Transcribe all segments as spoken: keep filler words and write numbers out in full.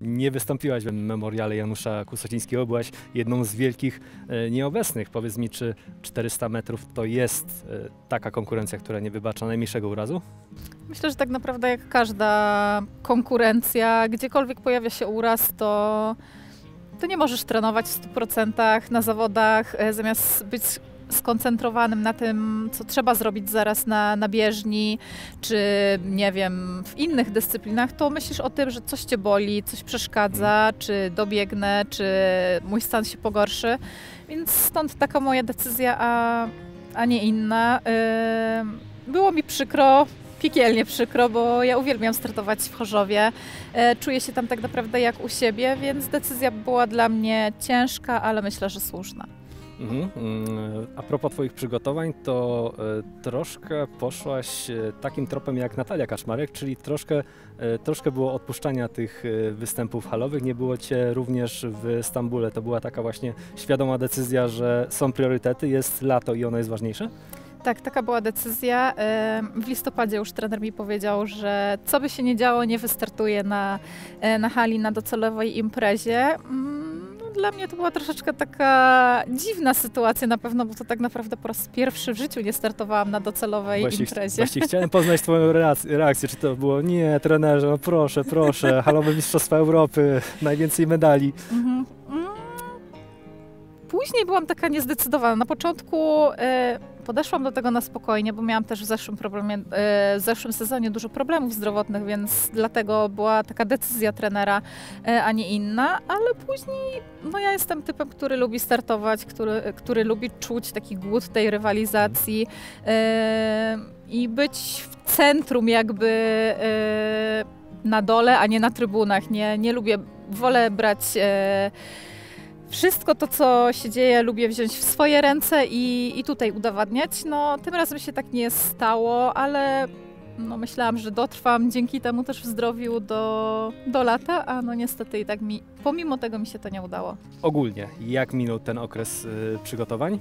nie wystąpiłaś w memoriale Janusza Kusocińskiego, byłaś jedną z wielkich e, nieobecnych. Powiedz mi, czy czterysta metrów to jest e, taka konkurencja, która nie wybacza najmniejszego urazu? Myślę, że tak naprawdę jak każda konkurencja, gdziekolwiek pojawia się uraz, to, to nie możesz trenować w stu procentach na zawodach, e, zamiast być skoncentrowanym na tym, co trzeba zrobić zaraz na, na bieżni, czy nie wiem, w innych dyscyplinach, to myślisz o tym, że coś cię boli, coś przeszkadza, czy dobiegnę, czy mój stan się pogorszy. Więc stąd taka moja decyzja, a, a nie inna. Yy, było mi przykro, piekielnie przykro, bo ja uwielbiam startować w Chorzowie. Yy, czuję się tam tak naprawdę jak u siebie, więc decyzja była dla mnie ciężka, ale myślę, że słuszna. Mhm. A propos Twoich przygotowań, to e, troszkę poszłaś e, takim tropem jak Natalia Kaczmarek, czyli troszkę, e, troszkę było odpuszczania tych e, występów halowych, nie było Cię również w Stambule. To była taka właśnie świadoma decyzja, że są priorytety, jest lato i ono jest ważniejsze? Tak, taka była decyzja. W listopadzie już trener mi powiedział, że co by się nie działo, nie wystartuje na, na hali na docelowej imprezie. Dla mnie to była troszeczkę taka dziwna sytuacja na pewno, bo to tak naprawdę po raz pierwszy w życiu nie startowałam na docelowej właśnie, imprezie. Właśnie chciałem poznać Twoją reakcję, czy to było nie, trenerze, no proszę, proszę, halowe Mistrzostwa Europy, najwięcej medali. Mhm. Później byłam taka niezdecydowana. Na początku e, podeszłam do tego na spokojnie, bo miałam też w zeszłym, problemie, e, w zeszłym sezonie dużo problemów zdrowotnych, więc dlatego była taka decyzja trenera, e, a nie inna, ale później no ja jestem typem, który lubi startować, który, który lubi czuć taki głód tej rywalizacji e, i być w centrum jakby e, na dole, a nie na trybunach. Nie, nie lubię, wolę brać e, wszystko to, co się dzieje, lubię wziąć w swoje ręce i, i tutaj udowadniać. No, tym razem się tak nie stało, ale no, myślałam, że dotrwam dzięki temu też w zdrowiu do, do lata, a no niestety i tak mi, pomimo tego mi się to nie udało. Ogólnie, jak minął ten okres y, przygotowań?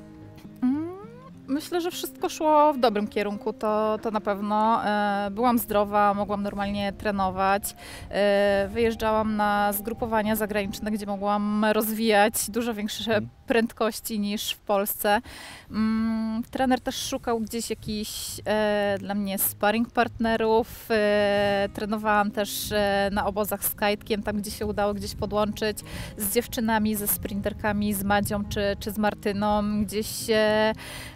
Myślę, że wszystko szło w dobrym kierunku, to, to na pewno. E, byłam zdrowa, mogłam normalnie trenować. E, wyjeżdżałam na zgrupowania zagraniczne, gdzie mogłam rozwijać dużo większe hmm. prędkości niż w Polsce. Mm, trener też szukał gdzieś jakichś e, dla mnie sparring partnerów. E, trenowałam też e, na obozach z kajtkiem, tam gdzie się udało gdzieś podłączyć z dziewczynami, ze sprinterkami, z Madzią czy, czy z Martyną. Gdzieś e,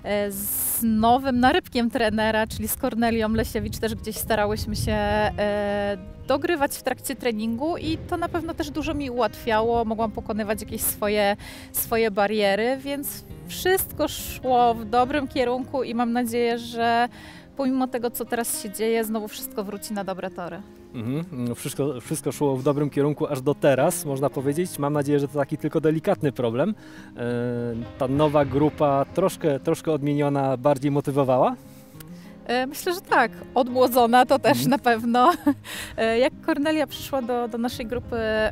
z nowym narybkiem trenera, czyli z Kornelią Lesiewicz, też gdzieś starałyśmy się e, dogrywać w trakcie treningu i to na pewno też dużo mi ułatwiało. Mogłam pokonywać jakieś swoje, swoje bariery, więc wszystko szło w dobrym kierunku i mam nadzieję, że pomimo tego, co teraz się dzieje, znowu wszystko wróci na dobre tory. Mhm. No wszystko, wszystko szło w dobrym kierunku aż do teraz, można powiedzieć. Mam nadzieję, że to taki tylko delikatny problem. E, ta nowa grupa, troszkę, troszkę odmieniona, bardziej motywowała? Myślę, że tak. Odmłodzona to też mm. na pewno. Jak Kornelia przyszła do, do naszej grupy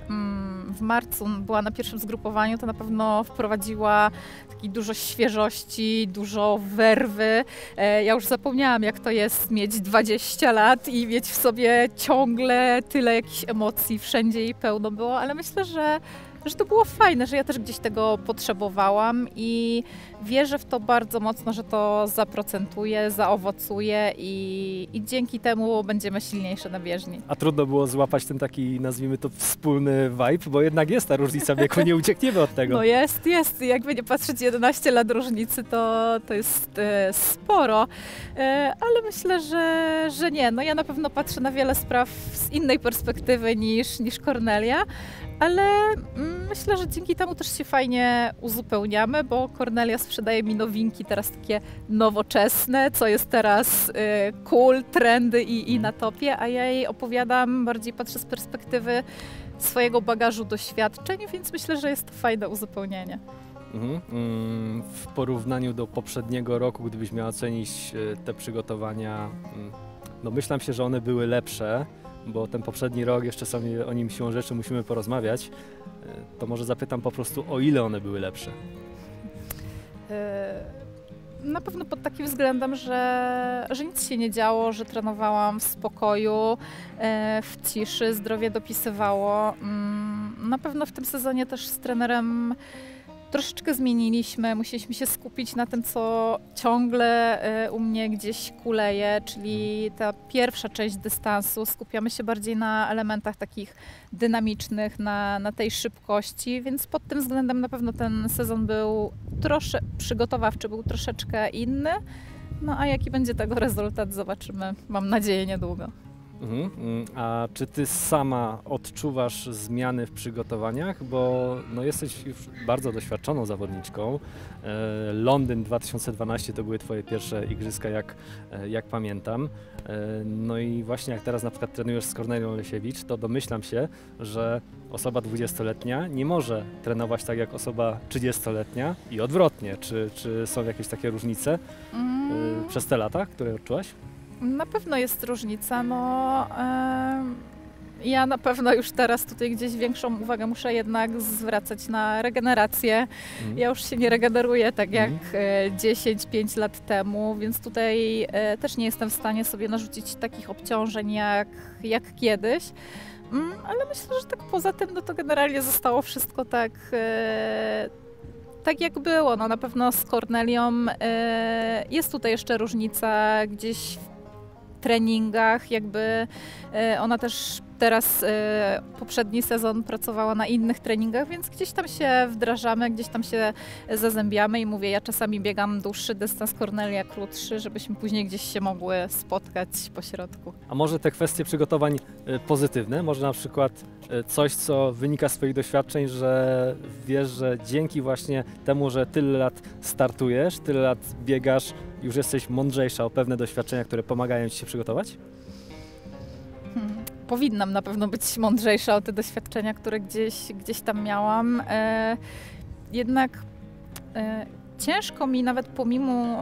w marcu, była na pierwszym zgrupowaniu, to na pewno wprowadziła taki dużo świeżości, dużo werwy. Ja już zapomniałam, jak to jest mieć dwadzieścia lat i mieć w sobie ciągle tyle jakichś emocji, wszędzie jej pełno było, ale myślę, że że to było fajne, że ja też gdzieś tego potrzebowałam i wierzę w to bardzo mocno, że to zaprocentuje, zaowocuje i, i dzięki temu będziemy silniejsze na bieżni. A trudno było złapać ten taki, nazwijmy to, wspólny vibe, bo jednak jest ta różnica wieku, nie uciekniemy od tego. No jest, jest. Jakby nie patrzeć, jedenaście lat różnicy to, to jest e, sporo, e, ale myślę, że, że nie. No ja na pewno patrzę na wiele spraw z innej perspektywy niż, niż Kornelia, ale mm, myślę, że dzięki temu też się fajnie uzupełniamy, bo Kornelia sprzedaje mi nowinki teraz takie nowoczesne, co jest teraz y, cool, trendy i, i na topie, a ja jej opowiadam, bardziej patrzę z perspektywy swojego bagażu doświadczeń, więc myślę, że jest to fajne uzupełnienie. Mhm. W porównaniu do poprzedniego roku, gdybyś miała ocenić te przygotowania, domyślam się, że one były lepsze, bo ten poprzedni rok, jeszcze sobie o nim siłą rzeczy musimy porozmawiać, to może zapytam po prostu, o ile one były lepsze? Na pewno pod takim względem, że, że nic się nie działo, że trenowałam w spokoju, w ciszy, zdrowie dopisywało. Na pewno w tym sezonie też z trenerem troszeczkę zmieniliśmy, musieliśmy się skupić na tym, co ciągle u mnie gdzieś kuleje, czyli ta pierwsza część dystansu. Skupiamy się bardziej na elementach takich dynamicznych, na, na tej szybkości, więc pod tym względem na pewno ten sezon był trosze, przygotowawczy, był troszeczkę inny. No a jaki będzie tego rezultat, zobaczymy, mam nadzieję, niedługo. Mhm. A czy ty sama odczuwasz zmiany w przygotowaniach, bo no jesteś już bardzo doświadczoną zawodniczką. E, Londyn dwa tysiące dwanaście to były twoje pierwsze igrzyska, jak, jak pamiętam. E, no i właśnie jak teraz na przykład trenujesz z Kornelią Lesiewicz, to domyślam się, że osoba dwudziestoletnia nie może trenować tak jak osoba trzydziestoletnia i odwrotnie. Czy, czy są jakieś takie różnice mm. e, przez te lata, które odczułaś? Na pewno jest różnica, no yy, ja na pewno już teraz tutaj gdzieś większą uwagę muszę jednak zwracać na regenerację. Mm. Ja już się nie regeneruję tak jak mm. dziesięć pięć lat temu, więc tutaj yy, też nie jestem w stanie sobie narzucić takich obciążeń jak, jak kiedyś. Mm, ale myślę, że tak poza tym, no to generalnie zostało wszystko tak... Yy, Tak jak było, no na pewno z Kornelią y, jest tutaj jeszcze różnica gdzieś w treningach, jakby y, ona też teraz y, poprzedni sezon pracowała na innych treningach, więc gdzieś tam się wdrażamy, gdzieś tam się zazębiamy i mówię, ja czasami biegam dłuższy dystans, Kornelia krótszy, żebyśmy później gdzieś się mogły spotkać po środku. A może te kwestie przygotowań y, pozytywne, może na przykład y, coś, co wynika z swoich doświadczeń, że wiesz, że dzięki właśnie temu, że tyle lat startujesz, tyle lat biegasz, już jesteś mądrzejsza o pewne doświadczenia, które pomagają ci się przygotować? Hmm. Powinnam na pewno być mądrzejsza o te doświadczenia, które gdzieś, gdzieś tam miałam. E, jednak e, ciężko mi nawet pomimo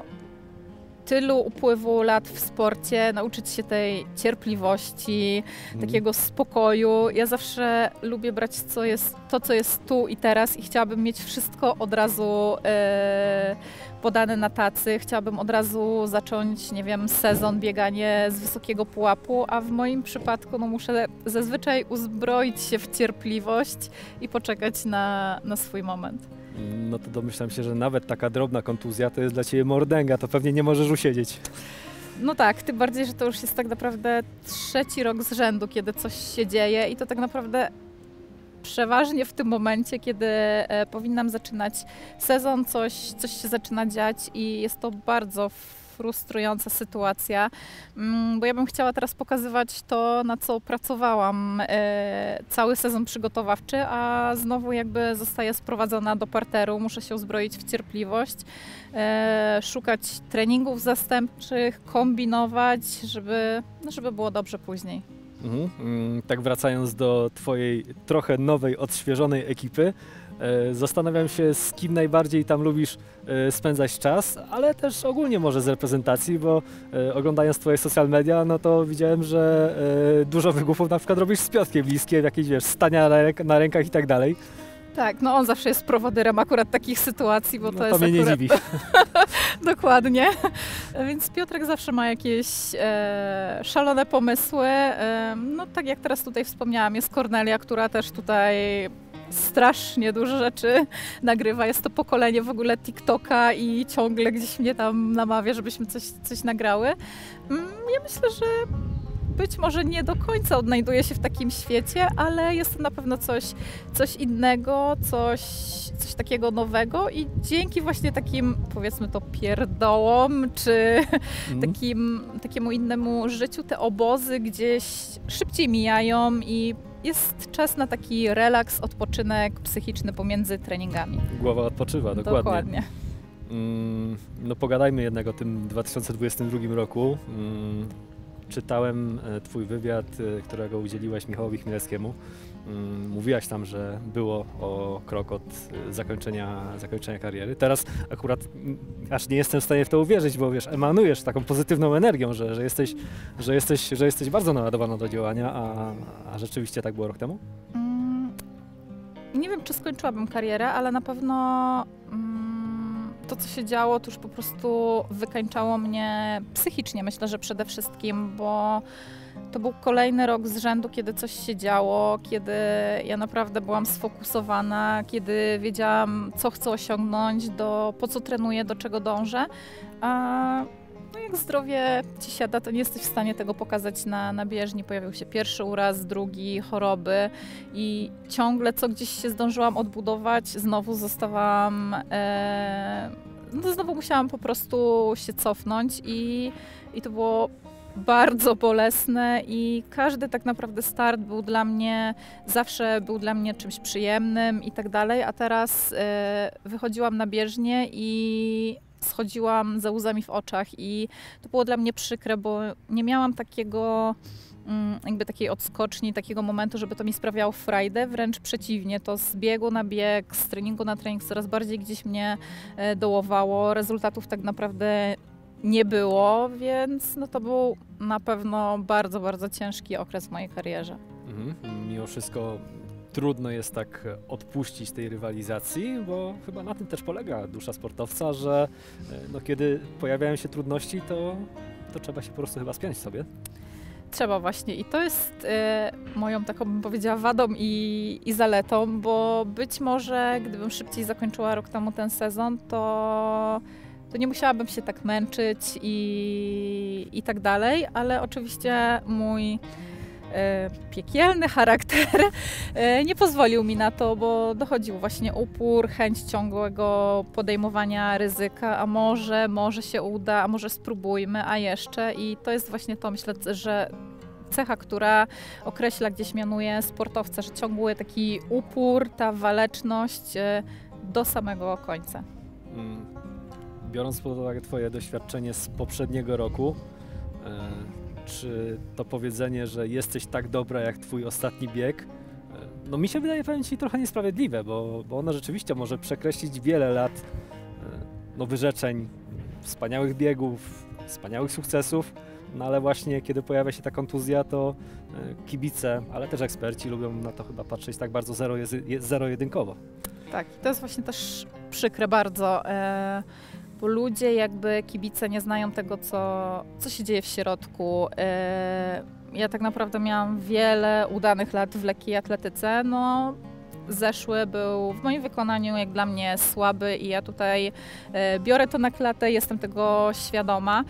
tylu upływu lat w sporcie nauczyć się tej cierpliwości, mm. takiego spokoju. Ja zawsze lubię brać co jest, to, co jest tu i teraz i chciałabym mieć wszystko od razu e, podane na tacy. Chciałabym od razu zacząć, nie wiem, sezon, bieganie z wysokiego pułapu, a w moim przypadku no, muszę zazwyczaj uzbroić się w cierpliwość i poczekać na, na swój moment. No to domyślam się, że nawet taka drobna kontuzja to jest dla ciebie mordęga, to pewnie nie możesz usiedzieć. No tak, tym bardziej, że to już jest tak naprawdę trzeci rok z rzędu, kiedy coś się dzieje i to tak naprawdę przeważnie w tym momencie, kiedy e, powinnam zaczynać sezon, coś, coś się zaczyna dziać i jest to bardzo frustrująca sytuacja, bo ja bym chciała teraz pokazywać to, na co pracowałam e, cały sezon przygotowawczy, a znowu jakby zostaję sprowadzona do parteru, muszę się uzbroić w cierpliwość, e, szukać treningów zastępczych, kombinować, żeby, no żeby było dobrze później. Mhm. Tak wracając do twojej trochę nowej, odświeżonej ekipy, zastanawiam się, z kim najbardziej tam lubisz spędzać czas, ale też ogólnie może z reprezentacji, bo oglądając twoje social media, no to widziałem, że dużo wygłupów na przykład robisz z Piotrkiem Liskiem, jakieś wiesz, stania na, ręk na rękach i tak dalej. Tak, no on zawsze jest prowodyrem akurat takich sytuacji, bo to, no to jest mnie akurat... nie dziwi. Dokładnie. Więc Piotrek zawsze ma jakieś e, szalone pomysły. E, no tak jak teraz tutaj wspomniałam, jest Kornelia, która też tutaj strasznie dużo rzeczy nagrywa. Jest to pokolenie w ogóle TikToka i ciągle gdzieś mnie tam namawia, żebyśmy coś, coś nagrały. Ja myślę, że być może nie do końca odnajduję się w takim świecie, ale jest to na pewno coś, coś innego, coś, coś takiego nowego i dzięki właśnie takim, powiedzmy to, pierdołom, czy mm. takim, takiemu innemu życiu, te obozy gdzieś szybciej mijają i jest czas na taki relaks, odpoczynek psychiczny pomiędzy treningami. Głowa odpoczywa, dokładnie. Dokładnie. Mm, no pogadajmy jednak o tym dwa tysiące dwudziestym drugim roku. Mm, czytałem twój wywiad, którego udzieliłaś Michałowi Chmielewskiemu. Mm, mówiłaś tam, że było o krok od zakończenia, zakończenia kariery. Teraz akurat aż nie jestem w stanie w to uwierzyć, bo wiesz, emanujesz taką pozytywną energią, że, że, jesteś, że, jesteś, że jesteś bardzo naładowana do działania, a, a rzeczywiście tak było rok temu? Mm, nie wiem, czy skończyłabym karierę, ale na pewno mm, to, co się działo, to już po prostu wykańczało mnie psychicznie, myślę, że przede wszystkim, bo to był kolejny rok z rzędu, kiedy coś się działo, kiedy ja naprawdę byłam sfokusowana, kiedy wiedziałam, co chcę osiągnąć, do, po co trenuję, do czego dążę. A no jak zdrowie ci siada, to nie jesteś w stanie tego pokazać na, na bieżni. Pojawił się pierwszy uraz, drugi, choroby i ciągle co gdzieś się zdążyłam odbudować, znowu zostawałam, e, no znowu musiałam po prostu się cofnąć i, i to było bardzo bolesne i każdy tak naprawdę start był dla mnie, zawsze był dla mnie czymś przyjemnym i tak dalej, a teraz e, wychodziłam na bieżnię i schodziłam ze łzami w oczach i to było dla mnie przykre, bo nie miałam takiego jakby takiej odskoczni, takiego momentu, żeby to mi sprawiało frajdę, wręcz przeciwnie, to z biegu na bieg, z treningu na trening coraz bardziej gdzieś mnie dołowało, rezultatów tak naprawdę nie było, więc no to był na pewno bardzo, bardzo ciężki okres w mojej karierze. Mhm. Mimo wszystko trudno jest tak odpuścić tej rywalizacji, bo chyba na tym też polega dusza sportowca, że no, kiedy pojawiają się trudności, to, to trzeba się po prostu chyba spiąć sobie. Trzeba właśnie i to jest y, moją taką, bym powiedziała, wadą i, i zaletą, bo być może gdybym szybciej zakończyła rok temu ten sezon, to to nie musiałabym się tak męczyć i, i tak dalej, ale oczywiście mój e, piekielny charakter e, nie pozwolił mi na to, bo dochodził właśnie upór, chęć ciągłego podejmowania ryzyka, a może, może się uda, a może spróbujmy, a jeszcze i to jest właśnie to, myślę, że cecha, która określa, gdzieś mianuje sportowca, że ciągły taki upór, ta waleczność e, do samego końca. Mm. Biorąc pod uwagę Twoje doświadczenie z poprzedniego roku, e, czy to powiedzenie, że jesteś tak dobra jak Twój ostatni bieg, e, no mi się wydaje, powiem Ci, trochę niesprawiedliwe, bo, bo ono rzeczywiście może przekreślić wiele lat e, no, wyrzeczeń, wspaniałych biegów, wspaniałych sukcesów, no ale właśnie kiedy pojawia się ta kontuzja, to e, kibice, ale też eksperci lubią na to chyba patrzeć tak bardzo zero, zero-jedynkowo. Tak, to jest właśnie też przykre bardzo. E Bo ludzie, jakby kibice nie znają tego, co, co się dzieje w środku. Ja tak naprawdę miałam wiele udanych lat w lekkiej atletyce. No, zeszły był w moim wykonaniu jak dla mnie słaby i ja tutaj biorę to na klatę, jestem tego świadoma,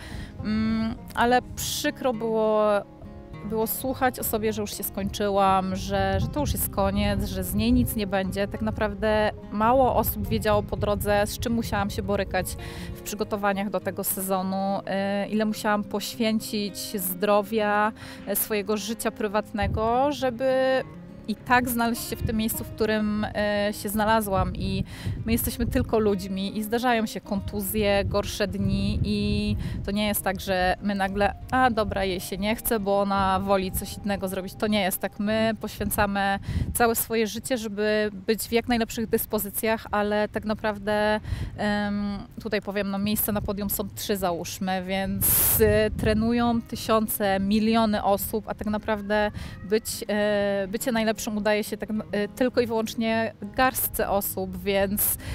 ale przykro było było słuchać o sobie, że już się skończyłam, że, że to już jest koniec, że z niej nic nie będzie. Tak naprawdę mało osób wiedziało po drodze, z czym musiałam się borykać w przygotowaniach do tego sezonu, ile musiałam poświęcić zdrowia, swojego życia prywatnego, żeby i tak znaleźć się w tym miejscu, w którym e, się znalazłam i my jesteśmy tylko ludźmi i zdarzają się kontuzje, gorsze dni i to nie jest tak, że my nagle, a dobra, jej się nie chce, bo ona woli coś innego zrobić. To nie jest tak. My poświęcamy całe swoje życie, żeby być w jak najlepszych dyspozycjach, ale tak naprawdę um, tutaj powiem, no miejsca na podium są trzy, załóżmy, więc y, trenują tysiące, miliony osób, a tak naprawdę być, y, bycie najlepszym udaje się tak, y, tylko i wyłącznie garstce osób, więc y,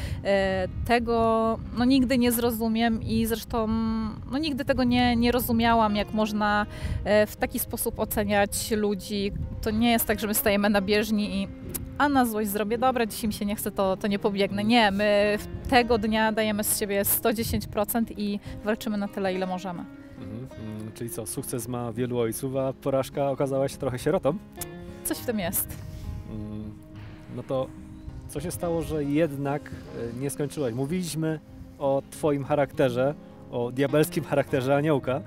tego no, nigdy nie zrozumiem i zresztą no, nigdy tego nie, nie rozumiałam, jak można y, w taki sposób oceniać ludzi. To nie jest tak, że my stajemy na bieżni i a na złość zrobię, dobra, dzisiaj mi się nie chce, to, to nie pobiegnę. Nie, my tego dnia dajemy z siebie sto dziesięć procent i walczymy na tyle, ile możemy. Mhm. Czyli co, sukces ma wielu ojców, a porażka okazała się trochę sierotą? Coś w tym jest. No to co się stało, że jednak nie skończyłaś? Mówiliśmy o Twoim charakterze, o diabelskim charakterze aniołka,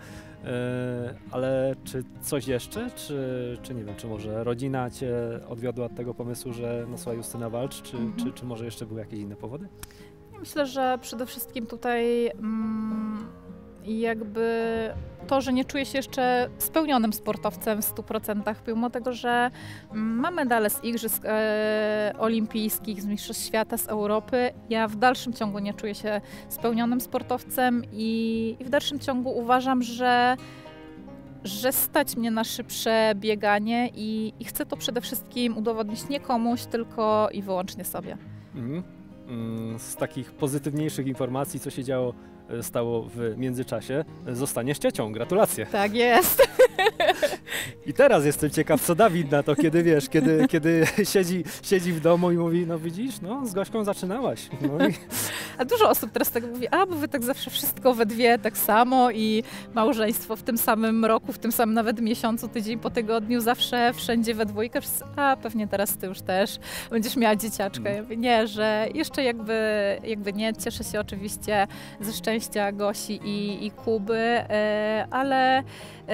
ale czy coś jeszcze? Czy, czy nie wiem, czy może rodzina Cię odwiodła od tego pomysłu, że no słuchaj, Justyna, walcz, czy, mhm. czy, czy może jeszcze były jakieś inne powody? Myślę, że przede wszystkim tutaj mm, jakby to, że nie czuję się jeszcze spełnionym sportowcem w stu procentach, pomimo tego, że mam medale z Igrzysk e, Olimpijskich, z Mistrzostw Świata, z Europy. Ja w dalszym ciągu nie czuję się spełnionym sportowcem i, i w dalszym ciągu uważam, że, że stać mnie na szybsze bieganie i, i chcę to przede wszystkim udowodnić nie komuś, tylko i wyłącznie sobie. Mhm. z takich pozytywniejszych informacji, co się działo, stało w międzyczasie, zostaniesz ciocią. Gratulacje. Tak jest. I teraz jestem ciekaw, co Dawid na to, kiedy wiesz, kiedy, kiedy siedzi, siedzi w domu i mówi, no widzisz, no z Gośką zaczynałaś. No i... A dużo osób teraz tak mówi, a bo wy tak zawsze wszystko we dwie tak samo i małżeństwo w tym samym roku, w tym samym nawet miesiącu, tydzień po tygodniu, zawsze wszędzie we dwójkę. Wszyscy, a pewnie teraz ty już też będziesz miała dzieciaczkę. Ja mówię, nie, że jeszcze jakby, jakby nie, cieszę się oczywiście ze szczęścia Gosi i, i Kuby, ale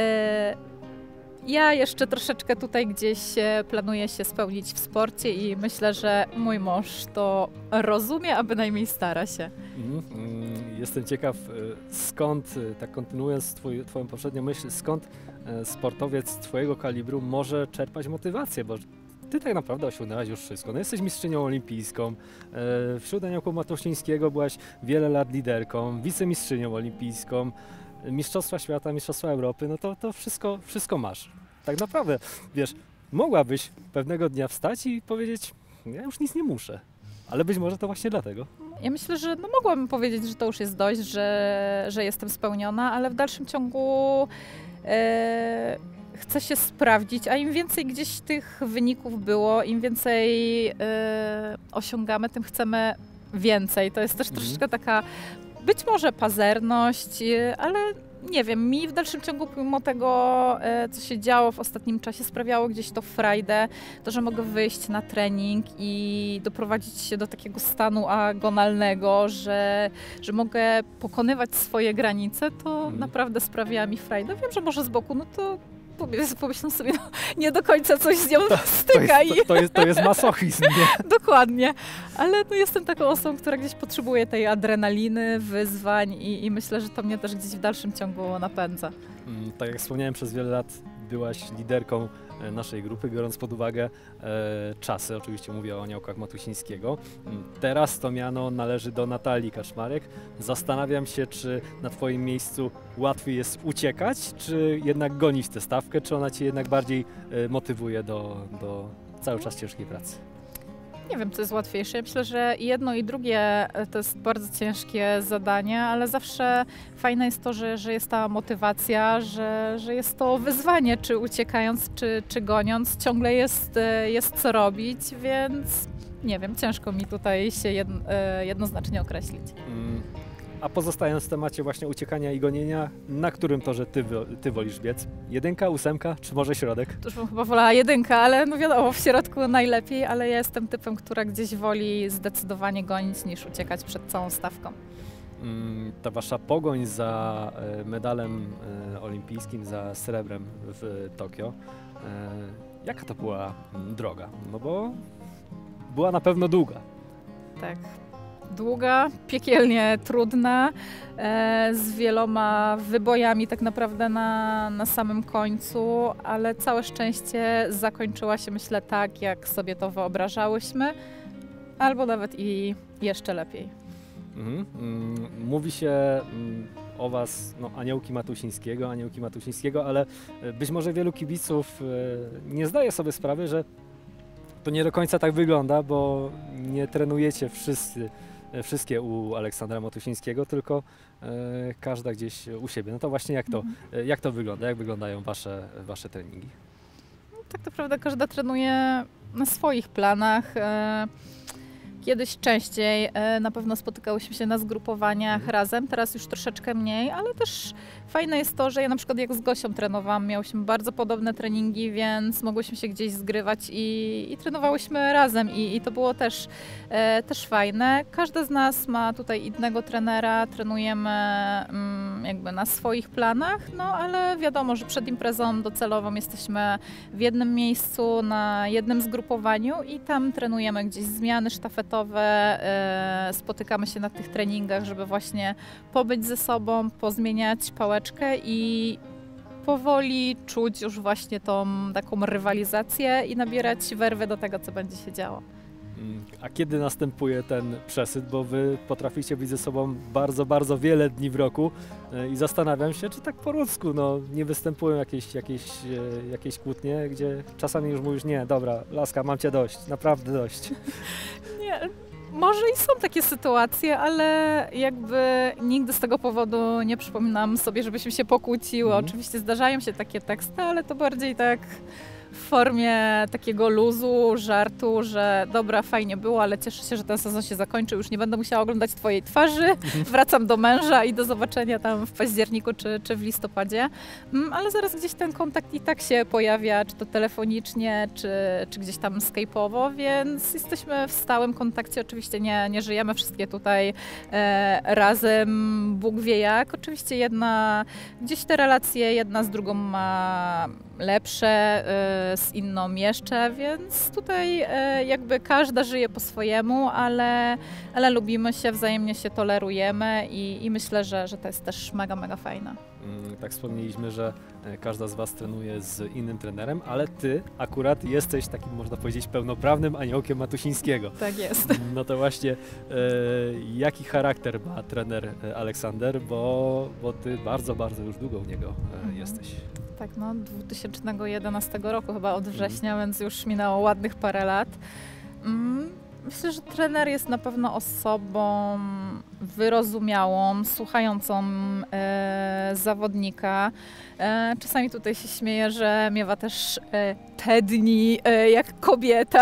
ja jeszcze troszeczkę tutaj gdzieś planuję się spełnić w sporcie i myślę, że mój mąż to rozumie, a bynajmniej stara się. Mm, jestem ciekaw, skąd, tak kontynuując twój, twoją poprzednią myśl, skąd sportowiec twojego kalibru może czerpać motywację, bo ty tak naprawdę osiągnęłaś już wszystko. No, jesteś mistrzynią olimpijską, wśród Aniołku Matusińskiego byłaś wiele lat liderką, wicemistrzynią olimpijską, Mistrzostwa Świata, Mistrzostwa Europy, no to, to wszystko, wszystko masz. Tak naprawdę, wiesz, mogłabyś pewnego dnia wstać i powiedzieć, ja już nic nie muszę, ale być może to właśnie dlatego. Ja myślę, że no mogłabym powiedzieć, że to już jest dość, że, że jestem spełniona, ale w dalszym ciągu e, chcę się sprawdzić, a im więcej gdzieś tych wyników było, im więcej e, osiągamy, tym chcemy więcej. To jest też Mhm. troszeczkę taka być może pazerność, ale nie wiem, mi w dalszym ciągu pomimo tego, co się działo w ostatnim czasie, sprawiało gdzieś to frajdę, to, że mogę wyjść na trening i doprowadzić się do takiego stanu agonalnego, że, że mogę pokonywać swoje granice, to Mhm. naprawdę sprawia mi frajdę. Wiem, że może z boku, no to pomyślę sobie, no, nie do końca coś z nią To styka. jest, to, to, jest, to jest masochizm, nie? Dokładnie, ale no jestem taką osobą, która gdzieś potrzebuje tej adrenaliny, wyzwań i, i myślę, że to mnie też gdzieś w dalszym ciągu napędza. Mm, Tak jak wspomniałem, przez wiele lat byłaś liderką e, naszej grupy, biorąc pod uwagę e, czasy, oczywiście mówię o Aniołkach Matusińskiego. Mm, Teraz to miano należy do Natalii Kaczmarek. Zastanawiam się, czy na twoim miejscu łatwiej jest uciekać, czy jednak gonić tę stawkę, czy ona cię jednak bardziej e, motywuje do, do cały czas ciężkiej pracy. Nie wiem, co jest łatwiejsze. Ja myślę, że i jedno i drugie to jest bardzo ciężkie zadanie, ale zawsze fajne jest to, że, że jest ta motywacja, że, że jest to wyzwanie, czy uciekając, czy, czy goniąc. Ciągle jest, jest co robić, więc nie wiem, ciężko mi tutaj się jedno, jednoznacznie określić. Mm, A pozostając w temacie właśnie uciekania i gonienia, na którym torze ty, wo- ty wolisz biec? Jedynka, ósemka, czy może środek? To już bym chyba wolała jedynka, ale no wiadomo, w środku najlepiej, ale ja jestem typem, która gdzieś woli zdecydowanie gonić niż uciekać przed całą stawką. Mm, Ta wasza pogoń za e, medalem e, olimpijskim, za srebrem w Tokio, e, jaka to była mm, droga? No bo była na pewno długa. Tak. Długa, piekielnie trudna, e, z wieloma wybojami tak naprawdę na, na samym końcu, ale całe szczęście zakończyła się, myślę, tak, jak sobie to wyobrażałyśmy, albo nawet i jeszcze lepiej. Mhm. Mm, Mówi się mm, o was, no, Aniołki Matusińskiego, Aniołki Matusińskiego, ale e, być może wielu kibiców e, nie zdaje sobie sprawy, że to nie do końca tak wygląda, bo nie trenujecie wszyscy, e, wszystkie u Aleksandra Matusińskiego, tylko e, każda gdzieś u siebie. No to właśnie jak to, Mhm. e, jak to wygląda, jak wyglądają wasze, wasze treningi? Tak naprawdę każda trenuje na swoich planach. e, Kiedyś częściej e, na pewno spotykałyśmy się na zgrupowaniach Mhm. razem, teraz już troszeczkę mniej, ale też fajne jest to, że ja na przykład jak z Gosią trenowałam, miałyśmy bardzo podobne treningi, więc mogłyśmy się gdzieś zgrywać i, i trenowałyśmy razem i, i to było też, e, też fajne. Każda z nas ma tutaj innego trenera, trenujemy mm, jakby na swoich planach, no ale wiadomo, że przed imprezą docelową jesteśmy w jednym miejscu, na jednym zgrupowaniu i tam trenujemy gdzieś zmiany sztafetowe, e, spotykamy się na tych treningach, żeby właśnie pobyć ze sobą, pozmieniać pałeczkę i powoli czuć już właśnie tą taką rywalizację i nabierać werwy do tego, co będzie się działo. Mm, A kiedy następuje ten przesyt, bo wy potraficie być ze sobą bardzo, bardzo wiele dni w roku e, i zastanawiam się, czy tak po ludzku no, nie występują jakieś, jakieś, e, jakieś kłótnie, gdzie czasami już mówisz, nie, dobra, laska, mam cię dość, naprawdę dość. Nie, Może i są takie sytuacje, ale jakby nigdy z tego powodu nie przypominam sobie, żebyśmy się pokłóciły. Mhm. Oczywiście zdarzają się takie teksty, ale to bardziej tak w formie takiego luzu, żartu, że dobra, fajnie było, ale cieszę się, że ten sezon się zakończył, już nie będę musiała oglądać twojej twarzy, wracam do męża i do zobaczenia tam w październiku czy, czy w listopadzie. Mm, ale zaraz gdzieś ten kontakt i tak się pojawia, czy to telefonicznie, czy, czy gdzieś tam skype'owo, więc jesteśmy w stałym kontakcie. Oczywiście nie, nie żyjemy wszystkie tutaj e, razem, Bóg wie jak. Oczywiście jedna, gdzieś te relacje jedna z drugą ma lepsze, e, z inną jeszcze, więc tutaj e, jakby każda żyje po swojemu, ale, ale lubimy się, wzajemnie się tolerujemy i, i myślę, że, że to jest też mega, mega fajne. Mm, Tak wspomnieliśmy, że e, każda z Was trenuje z innym trenerem, ale Ty akurat jesteś takim, można powiedzieć, pełnoprawnym aniołkiem Matusińskiego. Tak jest. No to właśnie, e, jaki charakter ma trener e, Aleksander, bo, bo Ty bardzo, bardzo już długo u niego e, Mhm. jesteś. Tak, no dwa tysiące jedenastego roku chyba od września, mm. więc już minęło ładnych parę lat. Mm, myślę, że trener jest na pewno osobą wyrozumiałą, słuchającą e, zawodnika. E, czasami tutaj się śmieję, że miewa też e, te dni e, jak kobieta,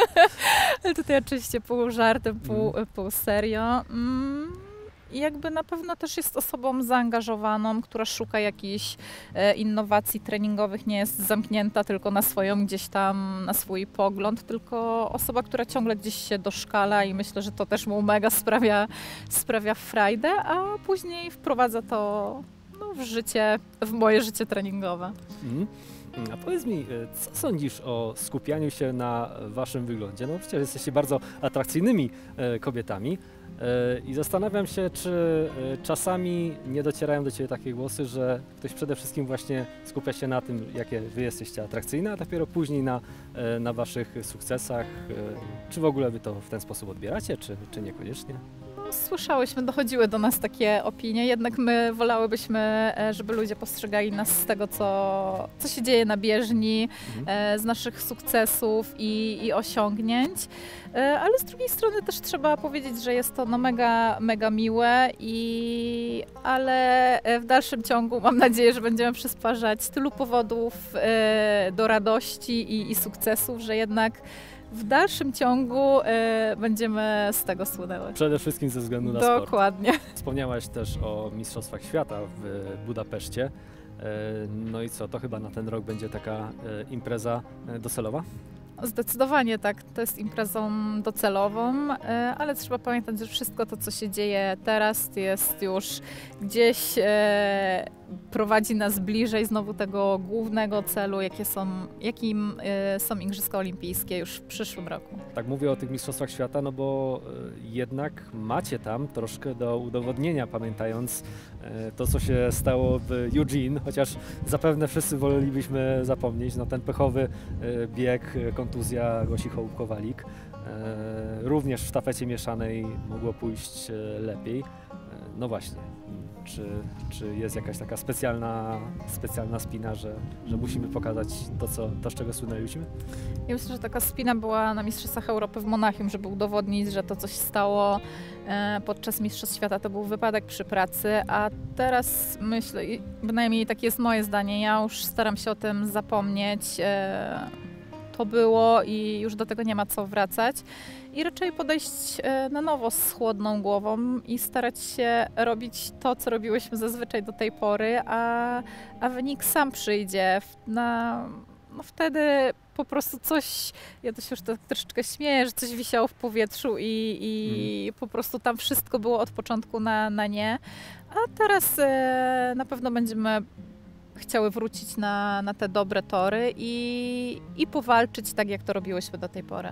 ale tutaj oczywiście pół żartem, pół, Mm. pół serio. Mm. I jakby na pewno też jest osobą zaangażowaną, która szuka jakichś e, innowacji treningowych, nie jest zamknięta tylko na swoją gdzieś tam, na swój pogląd, tylko osoba, która ciągle gdzieś się doszkala i myślę, że to też mu mega sprawia, sprawia frajdę, a później wprowadza to no, w życie, w moje życie treningowe. Mhm. A powiedz mi, e, co sądzisz o skupianiu się na Waszym wyglądzie? No przecież jesteście bardzo atrakcyjnymi e, kobietami. I zastanawiam się, czy czasami nie docierają do Ciebie takie głosy, że ktoś przede wszystkim właśnie skupia się na tym, jakie Wy jesteście atrakcyjne, a dopiero później na, na Waszych sukcesach. Czy w ogóle Wy to w ten sposób odbieracie, czy, czy niekoniecznie? Słyszałyśmy, dochodziły do nas takie opinie, jednak my wolałybyśmy, żeby ludzie postrzegali nas z tego, co, co się dzieje na bieżni, mhm. z naszych sukcesów i, i osiągnięć, ale z drugiej strony też trzeba powiedzieć, że jest to no mega, mega miłe, i, ale w dalszym ciągu mam nadzieję, że będziemy przysparzać tylu powodów do radości i, i sukcesów, że jednak w dalszym ciągu y, będziemy z tego słynęły. Przede wszystkim ze względu na sport. Dokładnie. Wspomniałaś też o Mistrzostwach Świata w Budapeszcie. Y, no i co, to chyba na ten rok będzie taka y, impreza y, docelowa? Zdecydowanie tak, to jest imprezą docelową, y, ale trzeba pamiętać, że wszystko to, co się dzieje teraz, jest już gdzieś y, prowadzi nas bliżej znowu tego głównego celu, jakie są, jakim y, są Igrzyska Olimpijskie już w przyszłym roku. Tak mówię o tych Mistrzostwach Świata, no bo y, jednak macie tam troszkę do udowodnienia, pamiętając y, to, co się stało w Eugene, chociaż zapewne wszyscy wolelibyśmy zapomnieć, no ten pechowy y, bieg, kontuzja Gosi Hołub-Kowalik. Y, również w sztafecie mieszanej mogło pójść y, lepiej. Y, no właśnie. Czy, czy jest jakaś taka specjalna, specjalna spina, że, że musimy pokazać to, co, to, z czego słynęliśmy? Ja myślę, że taka spina była na Mistrzostwach Europy w Monachium, żeby udowodnić, że to coś stało e, podczas Mistrzostw Świata, to był wypadek przy pracy, a teraz myślę, i bynajmniej takie jest moje zdanie, ja już staram się o tym zapomnieć. E, to było i już do tego nie ma co wracać. I raczej podejść na nowo z chłodną głową i starać się robić to, co robiłyśmy zazwyczaj do tej pory, a, a wynik sam przyjdzie. Na, no wtedy po prostu coś, ja to się już tak troszeczkę śmieję, że coś wisiało w powietrzu i, i mm. po prostu tam wszystko było od początku na, na nie. A teraz e, na pewno będziemy chciały wrócić na, na te dobre tory i, i powalczyć tak, jak to robiłyśmy do tej pory.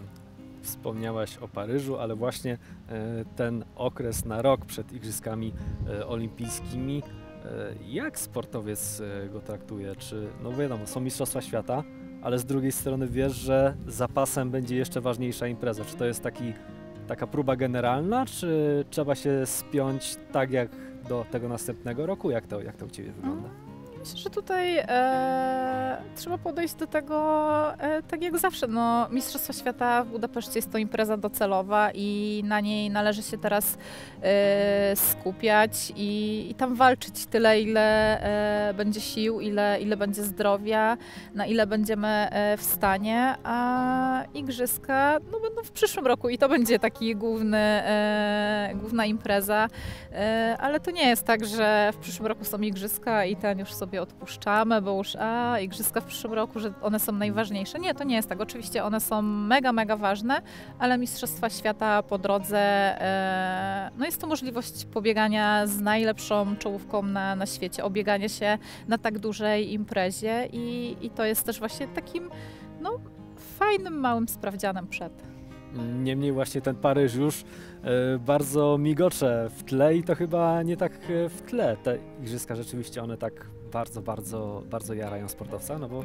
Wspomniałaś o Paryżu, ale właśnie e, ten okres na rok przed Igrzyskami e, Olimpijskimi, e, jak sportowiec e, go traktuje? Czy, no wiadomo, są Mistrzostwa Świata, ale z drugiej strony wiesz, że za pasem będzie jeszcze ważniejsza impreza. Czy to jest taki, taka próba generalna, czy trzeba się spiąć tak jak do tego następnego roku? Jak to, jak to u Ciebie wygląda? Myślę, że tutaj e, trzeba podejść do tego e, tak jak zawsze. No, Mistrzostwa Świata w Budapeszcie jest to impreza docelowa i na niej należy się teraz e, skupiać i, i tam walczyć tyle, ile e, będzie sił, ile, ile będzie zdrowia, na ile będziemy e, w stanie, a igrzyska no, będą w przyszłym roku i to będzie taki główny, e, główna impreza, e, ale to nie jest tak, że w przyszłym roku są igrzyska i ten już sobie odpuszczamy, bo już a, igrzyska w przyszłym roku, że one są najważniejsze. Nie, to nie jest tak. Oczywiście one są mega, mega ważne, ale Mistrzostwa Świata po drodze, e, no jest to możliwość pobiegania z najlepszą czołówką na, na świecie, obieganie się na tak dużej imprezie i, i to jest też właśnie takim, no, fajnym, małym sprawdzianem przed. Niemniej właśnie ten Paryż już e, bardzo migocze w tle i to chyba nie tak e, w tle. Te igrzyska rzeczywiście one tak bardzo, bardzo, bardzo jarają sportowca, no bo...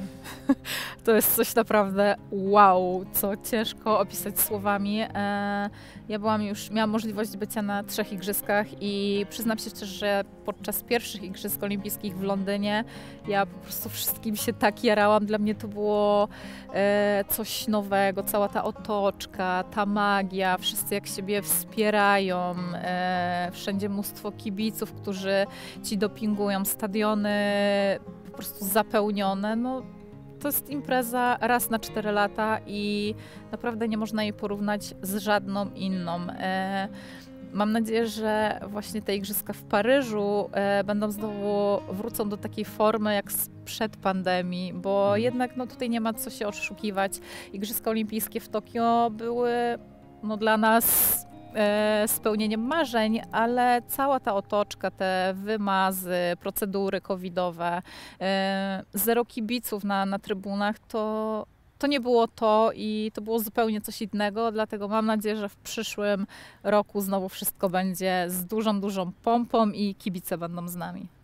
To jest coś naprawdę wow, co ciężko opisać słowami. E, ja byłam już, miałam możliwość bycia na trzech igrzyskach i przyznam się szczerze, że podczas pierwszych Igrzysk Olimpijskich w Londynie ja po prostu wszystkim się tak jarałam. Dla mnie to było e, coś nowego, cała ta otoczka, ta magia, wszyscy jak siebie wspierają, e, wszędzie mnóstwo kibiców, którzy ci dopingują, stadiony po prostu zapełnione. No, to jest impreza raz na cztery lata i naprawdę nie można jej porównać z żadną inną. E, mam nadzieję, że właśnie te igrzyska w Paryżu e, będą znowu, wrócą do takiej formy jak sprzed pandemii, bo jednak no, tutaj nie ma co się oszukiwać. Igrzyska Olimpijskie w Tokio były no, dla nas e, spełnieniem marzeń, ale cała ta otoczka, te wymazy, procedury covidowe, e, zero kibiców na, na trybunach, to, to nie było to i to było zupełnie coś innego, dlatego mam nadzieję, że w przyszłym roku znowu wszystko będzie z dużą, dużą pompą i kibice będą z nami.